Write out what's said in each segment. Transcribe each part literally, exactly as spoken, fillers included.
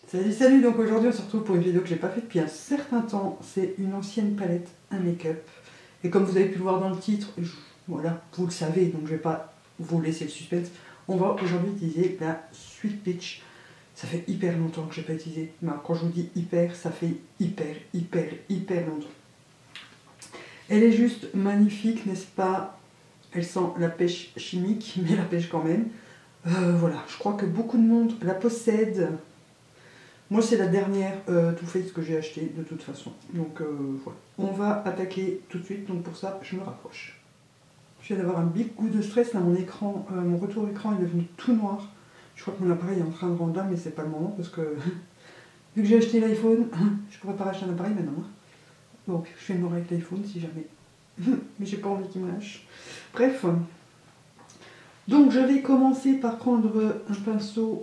Salut salut, donc aujourd'hui on se retrouve pour une vidéo que j'ai pas faite depuis un certain temps. C'est une ancienne palette, un make-up. Et comme vous avez pu le voir dans le titre, je, voilà, vous le savez, donc je vais pas vous laisser le suspense. On va aujourd'hui utiliser la Sweet Peach. Ça fait hyper longtemps que j'ai pas utilisé. Mais alors, quand je vous dis hyper, ça fait hyper, hyper, hyper longtemps. Elle est juste magnifique, n'est-ce pas? Elle sent la pêche chimique, mais la pêche quand même. Euh, voilà, je crois que beaucoup de monde la possède. Moi, c'est la dernière euh, Too Faced que j'ai achetée de toute façon. Donc euh, voilà. On va attaquer tout de suite. Donc pour ça, je me rapproche. Je viens d'avoir un big coup de stress. Là, mon écran, euh, mon retour écran est devenu tout noir. Je crois que mon appareil est en train de rendre là, mais c'est pas le moment parce que vu que j'ai acheté l'iPhone, je pourrais pas racheter un appareil maintenant. Donc je fais le mort avec l'iPhone si jamais. Mais j'ai pas envie qu'il me lâche. Bref. Donc je vais commencer par prendre un pinceau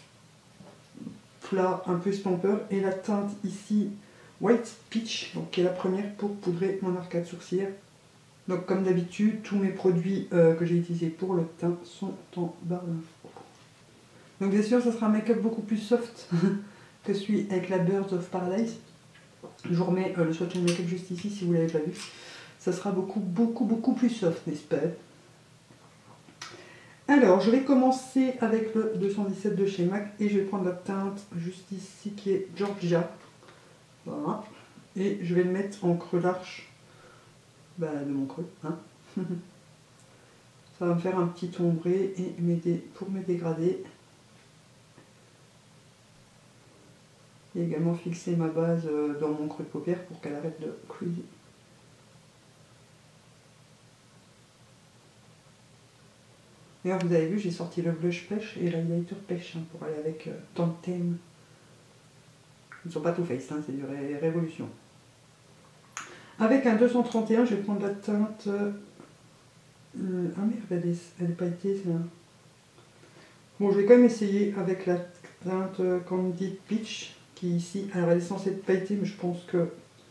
plat, un peu stomper, et la teinte ici White Peach, donc qui est la première pour poudrer mon arcade sourcilière. Donc comme d'habitude, tous mes produits euh, que j'ai utilisés pour le teint sont en barre d'infos. Donc bien sûr, ça sera un make-up beaucoup plus soft que celui avec la Birds of Paradise. Je vous remets euh, le swatch and make-up juste ici si vous ne l'avez pas vu. Ça sera beaucoup, beaucoup, beaucoup plus soft, n'est-ce pas? Alors, je vais commencer avec le deux cent dix-sept de chez MAC et je vais prendre la teinte juste ici qui est Georgia. Voilà. Et je vais le mettre en creux large bah, de mon creux. Hein. Ça va me faire un petit ombré et m'aider pour me dégrader. Et également fixer ma base dans mon creux de paupière pour qu'elle arrête de cruiser. D'ailleurs, vous avez vu, j'ai sorti le blush pêche et l'highlighter pêche hein, pour aller avec euh, Tantème. Ils ne sont pas tout face, hein, c'est du ré Révolution. Avec un deux cent trente et un, je vais prendre la teinte. Euh, ah merde, elle est, elle est pailletée, c'est là. Bon, je vais quand même essayer avec la teinte Candy Peach qui est ici. Alors, elle est censée être pailletée, mais je pense que.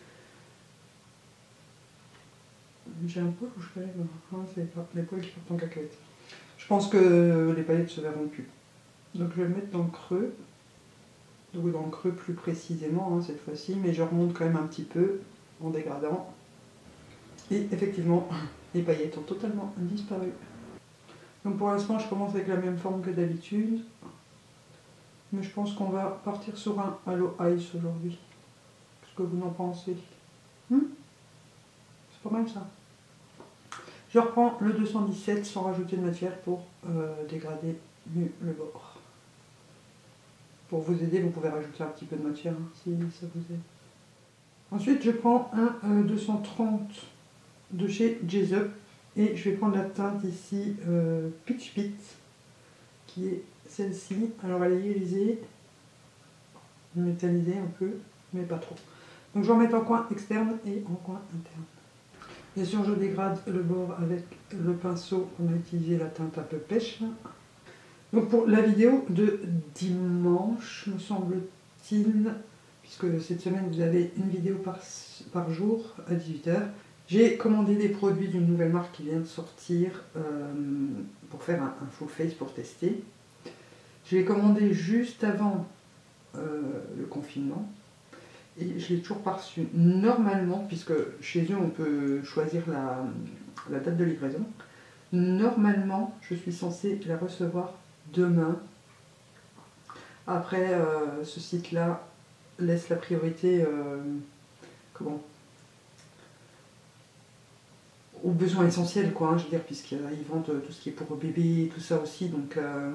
J'ai un poil ou je fais non, c'est pas. Les poils qui partent en cacahuète. Je pense que les paillettes se verront plus. Donc je vais le mettre dans le creux. Donc dans le creux plus précisément hein, cette fois-ci. Mais je remonte quand même un petit peu en dégradant. Et effectivement, les paillettes ont totalement disparu. Donc pour l'instant, je commence avec la même forme que d'habitude. Mais je pense qu'on va partir sur un Halo Ice aujourd'hui. Qu'est-ce que vous en pensez? hmm C'est pas mal ça. Je reprends le deux cent dix-sept sans rajouter de matière pour euh, dégrader mieux le bord. Pour vous aider, vous pouvez rajouter un petit peu de matière hein, si ça vous aide. Ensuite, je prends un euh, deux cent trente de chez Jazzup et je vais prendre la teinte ici euh, Peach Pit qui est celle-ci. Alors elle est irisée, métallisée un peu, mais pas trop. Donc je vais en mettre en coin externe et en coin interne. Bien sûr, je dégrade le bord avec le pinceau qu'on a utilisé, la teinte un peu pêche. Donc pour la vidéo de dimanche, me semble-t-il, puisque cette semaine vous avez une vidéo par, par jour à dix-huit heures, j'ai commandé des produits d'une nouvelle marque qui vient de sortir euh, pour faire un, un full face pour tester. Je l'ai commandé juste avant euh, le confinement. Et je l'ai toujours pas reçu. Normalement, puisque chez eux on peut choisir la, la date de livraison, normalement je suis censée la recevoir demain. Après, euh, ce site-là laisse la priorité euh, comment aux besoins essentiels, quoi, hein, je veux dire, puisqu'ils vendent tout ce qui est pour bébé et tout ça aussi, donc euh,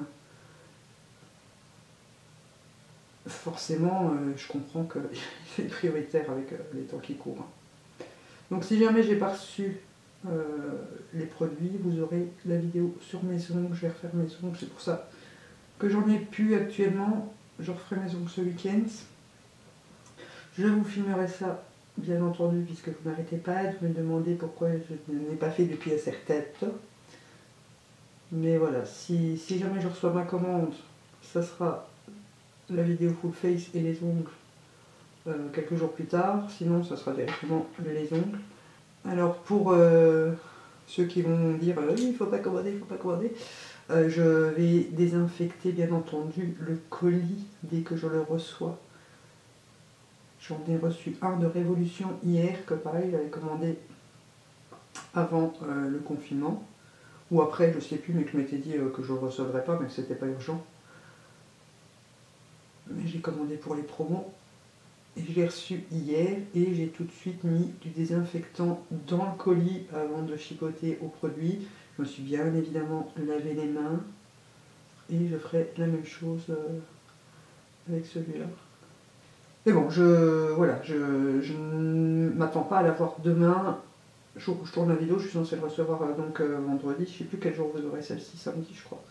forcément, euh, je comprends qu'il est prioritaire avec euh, les temps qui courent. Donc si jamais j'ai pas reçu euh, les produits, vous aurez la vidéo sur mes ongles. Je vais refaire mes ongles, c'est pour ça que j'en ai plus actuellement. Je referai mes ongles ce week-end. Je vous filmerai ça, bien entendu, puisque vous n'arrêtez pas de me demander pourquoi je ne l'ai pas fait depuis un certain temps. Mais voilà, si, si jamais je reçois ma commande, ça sera la vidéo full face et les ongles euh, quelques jours plus tard, sinon ça sera directement les ongles. Alors pour euh, ceux qui vont dire euh, il ne faut pas commander, il ne faut pas commander, Euh, je vais désinfecter bien entendu le colis dès que je le reçois. J'en ai reçu un de Révolution hier, que pareil j'avais commandé avant euh, le confinement. Ou après, je sais plus, mais que je m'étais dit euh, que je ne le recevrais pas, mais que c'était pas urgent. Mais j'ai commandé pour les promos. Et je l'ai reçu hier et j'ai tout de suite mis du désinfectant dans le colis avant de chipoter au produit. Je me suis bien évidemment lavé les mains et je ferai la même chose euh, avec celui-là. Mais bon, je voilà, je, je ne m'attends pas à l'avoir demain. Le jour où je tourne la vidéo, je suis censée le recevoir euh, donc euh, vendredi. Je ne sais plus quel jour vous aurez celle-ci, samedi je crois.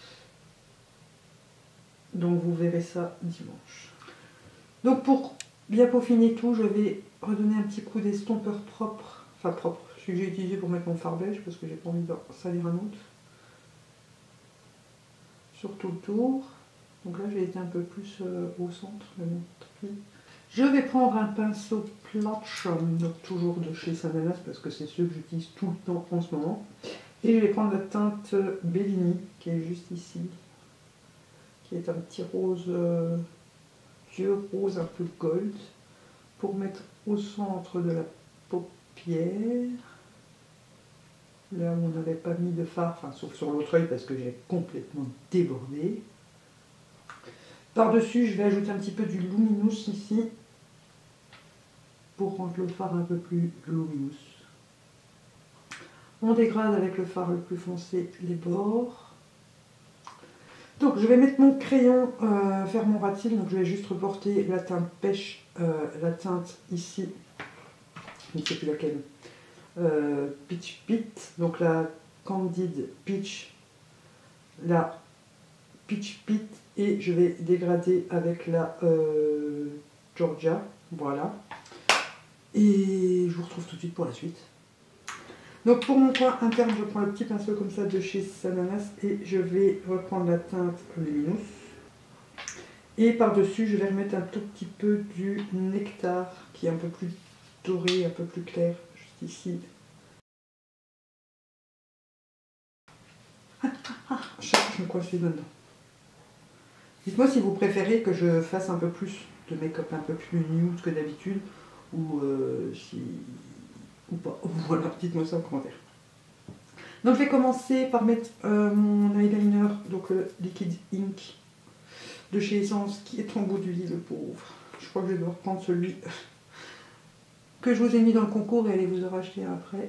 Donc vous verrez ça dimanche. Donc pour bien peaufiner tout, je vais redonner un petit coup d'estompeur propre. Enfin propre, celui que j'ai utilisé pour mettre mon fard beige parce que j'ai pas envie de salir un autre. Sur tout le tour. Donc là j'ai été un peu plus euh, au centre. Mais bon, tant pis. Je vais prendre un pinceau Platch, donc toujours de chez Sananas parce que c'est ceux que j'utilise tout le temps en ce moment. Et je vais prendre la teinte Bellini qui est juste ici. Qui est un petit rose, euh, vieux rose un peu gold. Pour mettre au centre de la paupière. Là où on n'avait pas mis de fard, enfin sauf sur l'autre œil parce que j'ai complètement débordé. Par-dessus, je vais ajouter un petit peu du Luminous ici. Pour rendre le fard un peu plus luminous. On dégrade avec le fard le plus foncé les bords. Donc je vais mettre mon crayon euh, faire mon rat-il, donc je vais juste reporter la teinte pêche, euh, la teinte ici, je ne sais plus laquelle, euh, Peach Pit, donc la Candid Peach, la Peach Pit, et je vais dégrader avec la euh, Georgia, voilà. Et je vous retrouve tout de suite pour la suite. Donc pour mon coin interne, je prends le petit pinceau comme ça de chez Sananas et je vais reprendre la teinte Luminous. Et par-dessus, je vais remettre un tout petit peu du Nectar qui est un peu plus doré, un peu plus clair, juste ici. Ah, ah, ah, je me coince les doigts dedans. Dites-moi si vous préférez que je fasse un peu plus de make-up, un peu plus nude que d'habitude, ou euh, si... ou pas. Voilà, dites-moi ça en commentaire. Donc je vais commencer par mettre euh, mon eyeliner, donc le Liquid Ink de chez Essence, qui est en bout d'huile, le pauvre. Je crois que je vais devoir prendre celui que je vous ai mis dans le concours et aller vous en racheter après.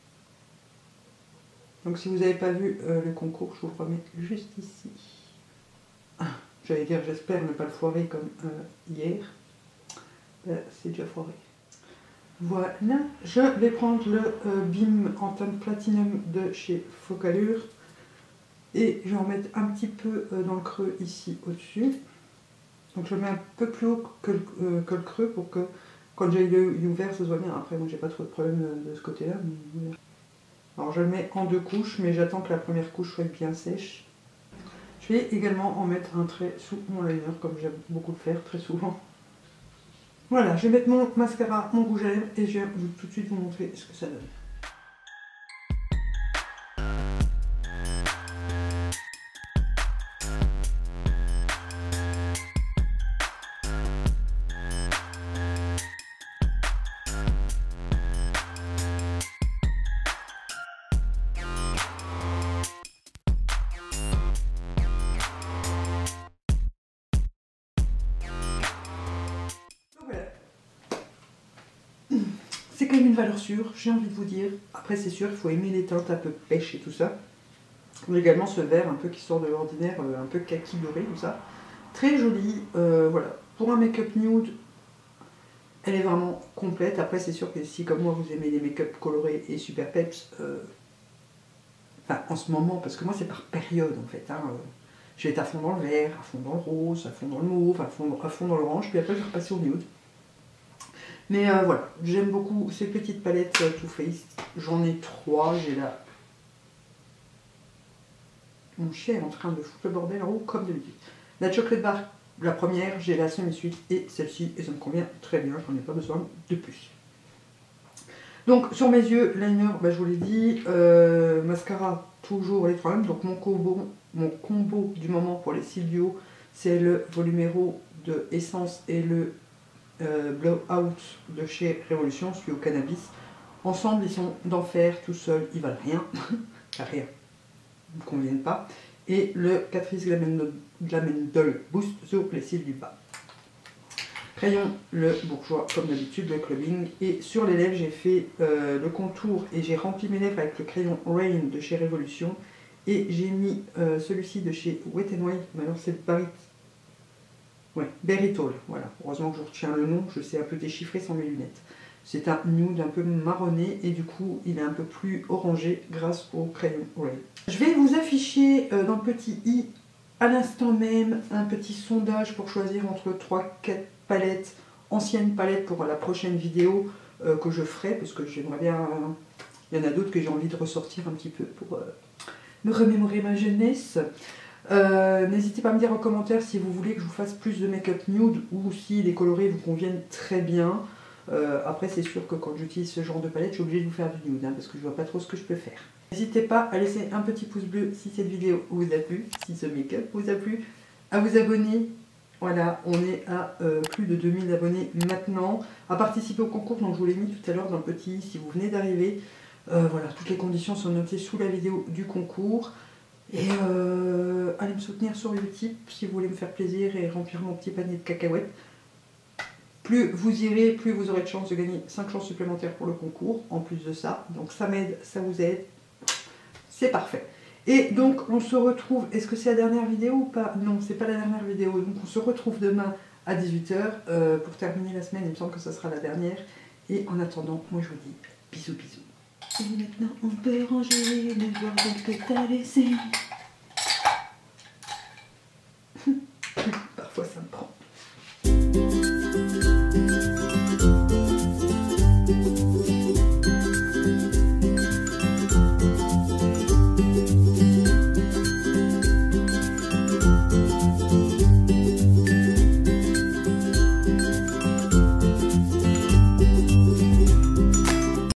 Donc si vous n'avez pas vu euh, le concours, je vous le remets juste ici. Ah, j'allais dire, j'espère ne pas le foirer comme euh, hier. Ben, c'est déjà foiré. Voilà, je vais prendre le euh, Bim en teinte Platinum de chez Focalure et je vais en mettre un petit peu euh, dans le creux ici au-dessus. Donc je le mets un peu plus haut que le, euh, que le creux pour que quand j'ai l'œil ouvert ce soit bien. Après moi j'ai pas trop de problème de, de ce côté-là. Mais... Alors je le mets en deux couches mais j'attends que la première couche soit bien sèche. Je vais également en mettre un trait sous mon liner comme j'aime beaucoup le faire très souvent. Voilà, je vais mettre mon mascara, mon rouge à lèvres et je vais tout de suite vous montrer ce que ça donne. C'est quand même une valeur sûre, j'ai envie de vous dire. Après c'est sûr, il faut aimer les teintes un peu pêche et tout ça. Mais également ce vert un peu qui sort de l'ordinaire, un peu kaki doré, tout ça. Très joli, euh, voilà. Pour un make-up nude, elle est vraiment complète. Après c'est sûr que si comme moi vous aimez les make-up colorés et super peps, euh, enfin en ce moment, parce que moi c'est par période en fait. Hein, euh, je vais être à fond dans le vert, à fond dans le rose, à fond dans le mauve, à fond, à fond dans l'orange, puis après je vais repasser au nude. Mais euh, voilà, j'aime beaucoup ces petites palettes euh, Too Faced. J'en ai trois, j'ai la... Mon chien est en train de foutre le bordel en haut comme d'habitude. La Chocolate Bar, la première, j'ai la semi-suite et celle-ci, et ça me convient très bien, j'en ai pas besoin de plus. Donc sur mes yeux, liner, bah, je vous l'ai dit, euh, mascara toujours les trois mêmes, donc mon Kobo mon combo du moment pour les cils du haut, c'est le Volumero de Essence et le euh, Blowout de chez Révolution, celui au cannabis. Ensemble, ils sont d'enfer, tout seuls, ils valent rien. Rien, ils ne me conviennent pas. Et le Catrice Glamendol Boost sur les cils du bas. Crayon, le bourgeois, comme d'habitude, le clubbing. Et sur les lèvres, j'ai fait euh, le contour et j'ai rempli mes lèvres avec le crayon Rain de chez Révolution. Et j'ai mis euh, celui-ci de chez Wet n Wild, mais alors c'est Barry... ouais, Berrytol, voilà. Heureusement que je retiens le nom, je sais un peu déchiffrer sans mes lunettes. C'est un nude un peu marronné et du coup il est un peu plus orangé grâce au crayon Rain. Je vais vous afficher euh, dans le petit i à l'instant même un petit sondage pour choisir entre trois quatre palettes, anciennes palettes pour la prochaine vidéo euh, que je ferai, parce que j'aimerais bien... Euh, il y en a d'autres que j'ai envie de ressortir un petit peu pour euh, me remémorer ma jeunesse. Euh, N'hésitez pas à me dire en commentaire si vous voulez que je vous fasse plus de make-up nude ou si les colorés vous conviennent très bien. Euh, après c'est sûr que quand j'utilise ce genre de palette, je suis obligée de vous faire du nude, hein, parce que je vois pas trop ce que je peux faire. N'hésitez pas à laisser un petit pouce bleu si cette vidéo vous a plu, si ce make-up vous a plu, à vous abonner. Voilà, on est à euh, plus de deux mille abonnés maintenant, à participer au concours, donc je vous l'ai mis tout à l'heure dans le petit, si vous venez d'arriver. Euh, voilà, toutes les conditions sont notées sous la vidéo du concours. Et euh, allez me soutenir sur Utip si vous voulez me faire plaisir et remplir mon petit panier de cacahuètes. Plus vous irez, plus vous aurez de chances de gagner cinq chances supplémentaires pour le concours, en plus de ça. Donc ça m'aide, ça vous aide. C'est parfait. Et donc on se retrouve, est-ce que c'est la dernière vidéo ou pas? Non, c'est pas la dernière vidéo. Donc on se retrouve demain à dix-huit heures euh, pour terminer la semaine. Il me semble que ça sera la dernière. Et en attendant, moi je vous dis bisous bisous. Et maintenant on peut ranger le bordel que t'as laissé. Parfois ça me prend.